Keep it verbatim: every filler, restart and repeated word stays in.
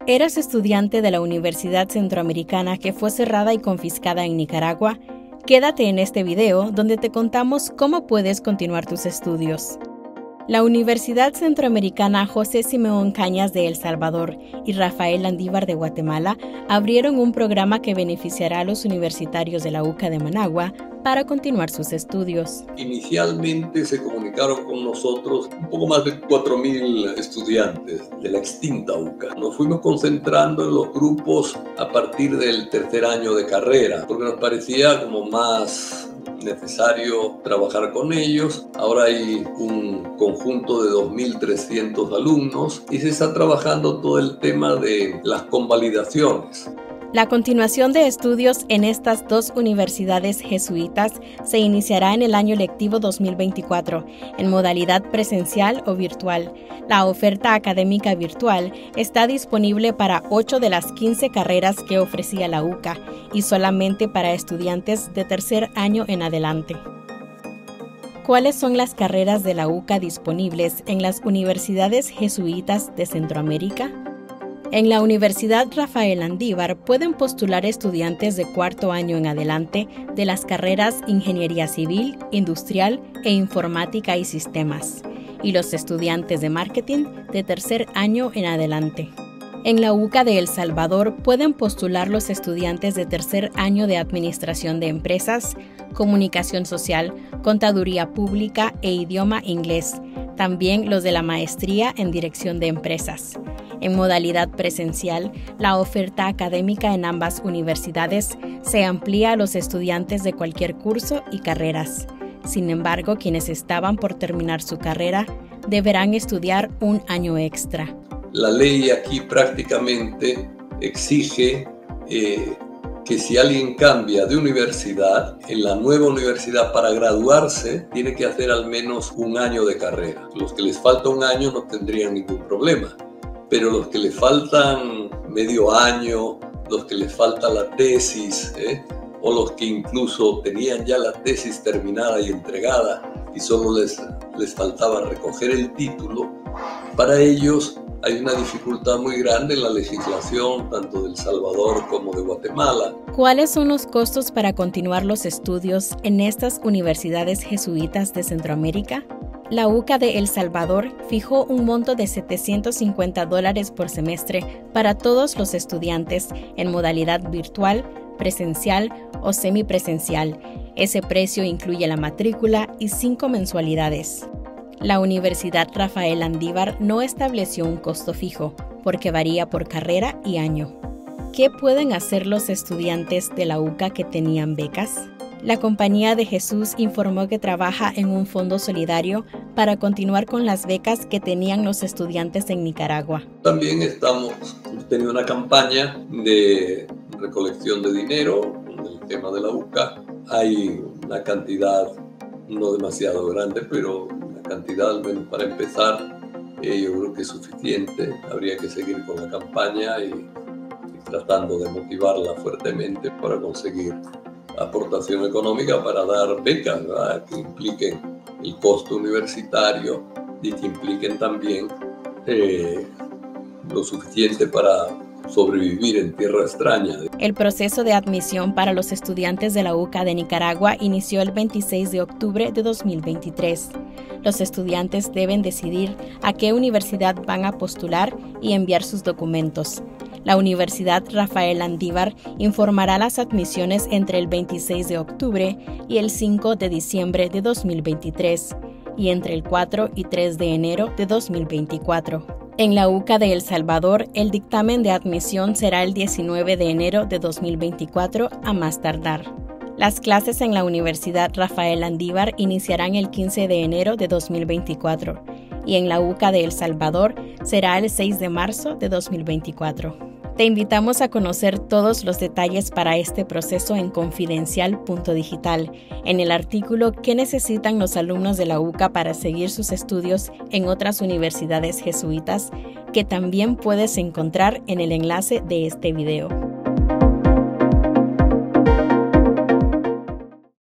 ¿Eres estudiante de la Universidad Centroamericana que fue cerrada y confiscada en Nicaragua? Quédate en este video donde te contamos cómo puedes continuar tus estudios. La Universidad Centroamericana José Simeón Cañas de El Salvador y Rafael Landívar de Guatemala abrieron un programa que beneficiará a los universitarios de la U C A de Managua para continuar sus estudios. Inicialmente se comunicaron con nosotros un poco más de cuatro mil estudiantes de la extinta U C A. Nos fuimos concentrando en los grupos a partir del tercer año de carrera, porque nos parecía como más necesario trabajar con ellos. Ahora hay un conjunto de dos mil trescientos alumnos y se está trabajando todo el tema de las convalidaciones. La continuación de estudios en estas dos universidades jesuitas se iniciará en el año lectivo dos mil veinticuatro, en modalidad presencial o virtual. La oferta académica virtual está disponible para ocho de las quince carreras que ofrecía la U C A y solamente para estudiantes de tercer año en adelante. ¿Cuáles son las carreras de la U C A disponibles en las universidades jesuitas de Centroamérica? En la Universidad Rafael Landívar pueden postular estudiantes de cuarto año en adelante de las carreras Ingeniería Civil, Industrial e Informática y Sistemas, y los estudiantes de Marketing de tercer año en adelante. En la U C A de El Salvador pueden postular los estudiantes de tercer año de Administración de Empresas, Comunicación Social, Contaduría Pública e Idioma Inglés, también los de la Maestría en Dirección de Empresas. En modalidad presencial, la oferta académica en ambas universidades se amplía a los estudiantes de cualquier curso y carreras. Sin embargo, quienes estaban por terminar su carrera deberán estudiar un año extra. La ley aquí prácticamente exige eh, que si alguien cambia de universidad, en la nueva universidad para graduarse, tiene que hacer al menos un año de carrera. Los que les falta un año no tendrían ningún problema. Pero los que le faltan medio año, los que les falta la tesis, ¿eh? o los que incluso tenían ya la tesis terminada y entregada y solo les, les faltaba recoger el título, para ellos hay una dificultad muy grande en la legislación tanto de El Salvador como de Guatemala. ¿Cuáles son los costos para continuar los estudios en estas universidades jesuitas de Centroamérica? La U C A de El Salvador fijó un monto de setecientos cincuenta dólares por semestre para todos los estudiantes en modalidad virtual, presencial o semipresencial. Ese precio incluye la matrícula y cinco mensualidades. La Universidad Rafael Landívar no estableció un costo fijo, porque varía por carrera y año. ¿Qué pueden hacer los estudiantes de la U C A que tenían becas? La Compañía de Jesús informó que trabaja en un fondo solidario para continuar con las becas que tenían los estudiantes en Nicaragua. También estamos teniendo una campaña de recolección de dinero con el tema de la U C A. Hay una cantidad no demasiado grande, pero una cantidad al menos para empezar, eh, yo creo que es suficiente. Habría que seguir con la campaña y, y tratando de motivarla fuertemente para conseguir aportación económica para dar becas, ¿verdad?, que impliquen el costo universitario y que impliquen también eh, lo suficiente para sobrevivir en tierra extraña. El proceso de admisión para los estudiantes de la U C A de Nicaragua inició el veintiséis de octubre de dos mil veintitrés. Los estudiantes deben decidir a qué universidad van a postular y enviar sus documentos. La Universidad Rafael Landívar informará las admisiones entre el veintiséis de octubre y el cinco de diciembre de dos mil veintitrés y entre el cuatro y tres de enero de dos mil veinticuatro. En la U C A de El Salvador, el dictamen de admisión será el diecinueve de enero de dos mil veinticuatro a más tardar. Las clases en la Universidad Rafael Landívar iniciarán el quince de enero de dos mil veinticuatro y en la U C A de El Salvador será el seis de marzo de dos mil veinticuatro. Te invitamos a conocer todos los detalles para este proceso en confidencial punto digital, en el artículo ¿Qué necesitan los alumnos de la U C A para seguir sus estudios en otras universidades jesuitas?, que también puedes encontrar en el enlace de este video.